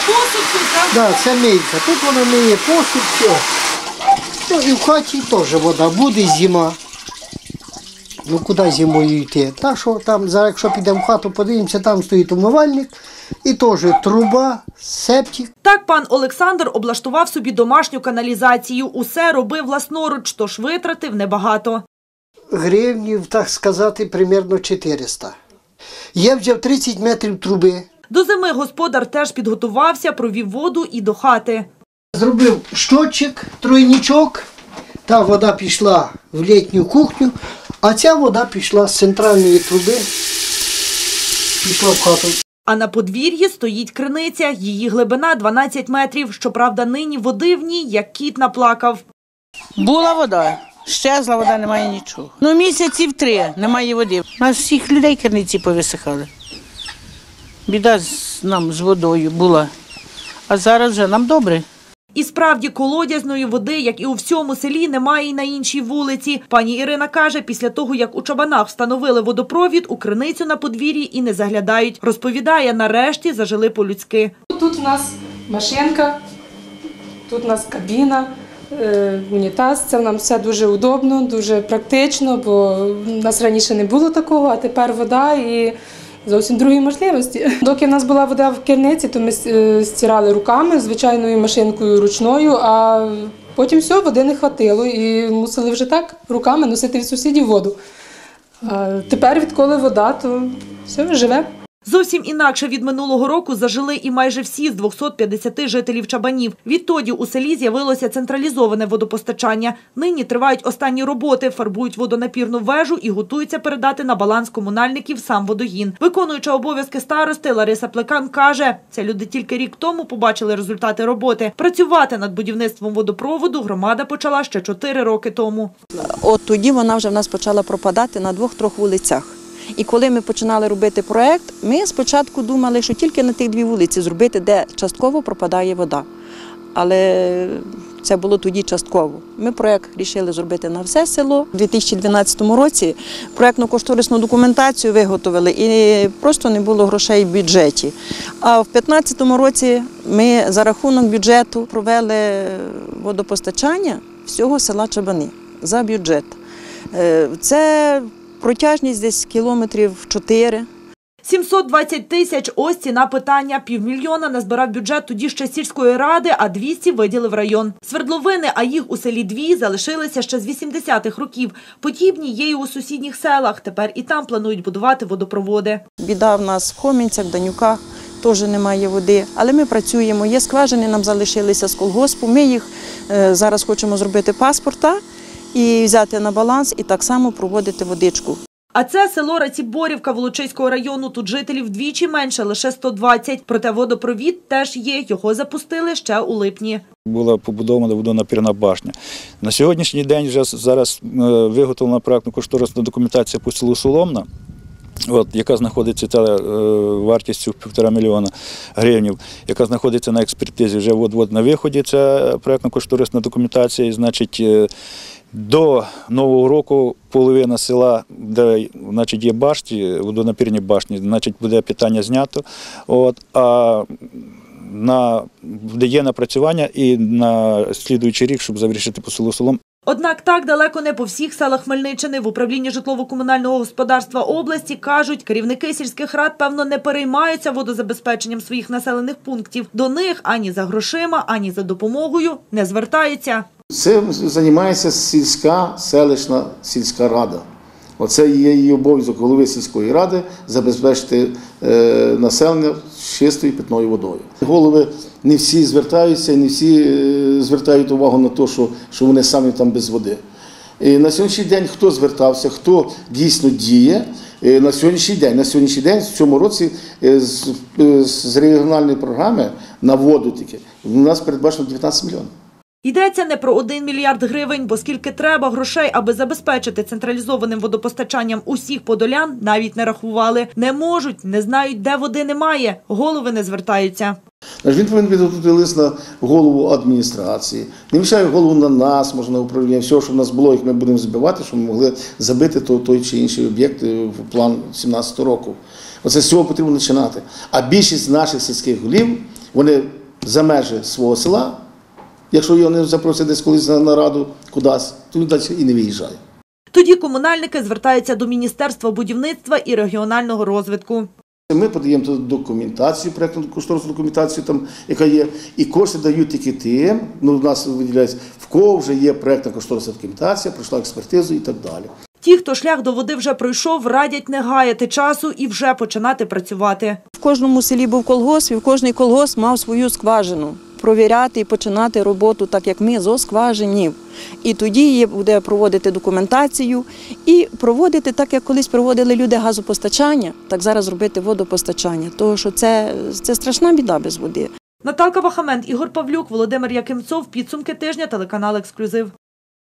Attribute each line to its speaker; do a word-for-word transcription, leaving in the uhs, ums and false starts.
Speaker 1: посуд тут, так?
Speaker 2: Так, да, це мийка. Тут вона миє посуд, все. Ну і в хаті теж вода буде, зима. Ну куди зимою йти? Так що там, зараз якщо підемо в хату, подивимося, там стоїть умивальник і теж труба, септик.
Speaker 1: Так пан Олександр облаштував собі домашню каналізацію. Усе робив власноруч, тож витратив небагато.
Speaker 2: Гривнів, так сказати, примерно чотириста. Я взяв тридцять метрів труби.
Speaker 1: До зими господар теж підготувався, провів воду і до хати.
Speaker 2: Зробив щотчик, тройничок, та вода пішла в літню кухню, а ця вода пішла з центральної труби, пішла в хату.
Speaker 1: А на подвір'ї стоїть криниця, її глибина дванадцять метрів. Щоправда, нині води в ній, як кіт наплакав.
Speaker 3: Була вода, щезла вода, немає нічого. Ну місяців три немає води. У нас всіх людей криниці повисихали. Біда з, нам з водою була, а зараз вже нам добре.
Speaker 1: І справді колодязної води, як і у всьому селі, немає і на іншій вулиці. Пані Ірина каже, після того, як у Чабанах встановили водопровід, у криницю на подвір'ї і не заглядають. Розповідає, нарешті зажили по-людськи.
Speaker 4: Тут у нас машинка, тут у нас кабіна, унітаз. Це нам все дуже удобно, дуже практично, бо у нас раніше не було такого, а тепер вода і зовсім другі можливості. Доки в нас була вода в керниці, то ми стирали руками, звичайною машинкою ручною, а потім все, води не хватило і мусили вже так руками носити від сусідів воду. А тепер, відколи вода, то все, живе.
Speaker 1: Зовсім інакше від минулого року зажили і майже всі з двохсот п'ятдесяти жителів Чабанів. Відтоді у селі з'явилося централізоване водопостачання. Нині тривають останні роботи, фарбують водонапірну вежу і готуються передати на баланс комунальників сам водогін. Виконуюча обов'язки старости Лариса Плекан каже, це люди тільки рік тому побачили результати роботи. Працювати над будівництвом водопроводу громада почала ще чотири роки тому.
Speaker 5: От тоді вона вже в нас почала пропадати на двох-трьох вулицях. І коли ми починали робити проєкт, ми спочатку думали, що тільки на тих дві вулиці зробити, де частково пропадає вода. Але це було тоді частково. Ми проєкт вирішили зробити на все село. У дві тисячі дванадцятому році проєктно-кошторисну документацію виготовили і просто не було грошей в бюджеті. А в дві тисячі п'ятнадцятому році ми за рахунок бюджету провели водопостачання всього села Чабани за бюджет. Це протяжність десь кілометрів чотири.
Speaker 1: сімсот двадцять тисяч – ось ціна питання. Півмільйона назбирав бюджет тоді ще сільської ради, а двісті виділив район. Свердловини, а їх у селі дві, залишилися ще з вісімдесятих років. Подібні є і у сусідніх селах. Тепер і там планують будувати водопроводи.
Speaker 5: Біда в нас в Хомінцях, Данюках, теж немає води. Але ми працюємо. Є скважини, нам залишилися з колгоспу. Ми їх е, зараз хочемо зробити паспорта і взяти на баланс, і так само проводити водичку.
Speaker 1: А це село Раціборівка Волочиського району. Тут жителів вдвічі менше, лише сто двадцять. Проте водопровід теж є. Його запустили ще у липні.
Speaker 6: Була побудована водонапірна башня. На сьогоднішній день вже зараз виготовлена проєктно-кошторисна документація по селу Соломна, от, яка знаходиться та, е, вартістю півтора мільйона гривень, яка знаходиться на експертизі. Вже от-от на виході ця проєктно-кошторисна документація. І, значить, е, до Нового року половина села, де значить, є башті, водонапірні башні, значить, буде питання знято. От, а на, де є напрацювання і на слідуючий рік, щоб завершити по селу Солом.
Speaker 1: Однак так далеко не по всіх селах Хмельниччини. В управлінні житлово-комунального господарства області кажуть, керівники сільських рад, певно, не переймаються водозабезпеченням своїх населених пунктів. До них ані за грошима, ані за допомогою не звертаються.
Speaker 7: Цим займається сільська, селищна сільська рада. Оце є її обов'язок голови сільської ради – забезпечити е, населення чистою питною водою. Голови не всі звертаються, не всі е, звертають увагу на те, що, що вони самі там без води. І на сьогоднішній день хто звертався, хто дійсно діє, е, на сьогоднішній день, на сьогоднішній день, в цьому році е, з, е, з регіональної програми на воду тільки, у нас передбачено дев'ятнадцять мільйонів.
Speaker 1: Йдеться не про один мільярд гривень, бо скільки треба грошей, аби забезпечити централізованим водопостачанням усіх подолян, навіть не рахували. Не можуть, не знають, де води немає, голови не звертаються.
Speaker 7: Він повинен підготувати лист на голову адміністрації, не мішає голову на нас, може на управління, все, що в нас було, як ми будемо збивати, щоб ми могли забити той чи інший об'єкт в план сімнадцятого року. Оце з цього потрібно починати. А більшість наших сільських голів, вони за межі свого села, якщо його не запросять десь колись на нараду кудись, то він далі і не виїжджає.
Speaker 1: Тоді комунальники звертаються до Міністерства будівництва і регіонального розвитку.
Speaker 7: Ми подаємо документацію, проєктну кошторисну документацію, там, яка є, і кошти дають тільки тим, ну, в нас виділяється, в кого вже є проєктна кошторисна документація, пройшла експертизу і так далі.
Speaker 1: Ті, хто шлях до води вже пройшов, радять не гаяти часу і вже починати працювати.
Speaker 5: В кожному селі був колгосп, і в кожний колгосп мав свою скважину. Провіряти і починати роботу, так як ми, зо скважинів. І тоді буде проводити документацію і проводити, так як колись проводили люди газопостачання, так зараз робити водопостачання. Тому що це, це страшна біда без води.
Speaker 1: Наталка Вахамент, Ігор Павлюк, Володимир Якимцов. Підсумки тижня, телеканал «Ексклюзив».